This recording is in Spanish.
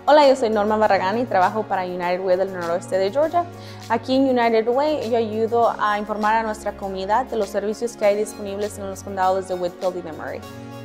Hola, yo soy Norma Barragán y trabajo para United Way del noroeste de Georgia. Aquí en United Way yo ayudo a informar a nuestra comunidad de los servicios que hay disponibles en los condados de Whitfield y de Murray.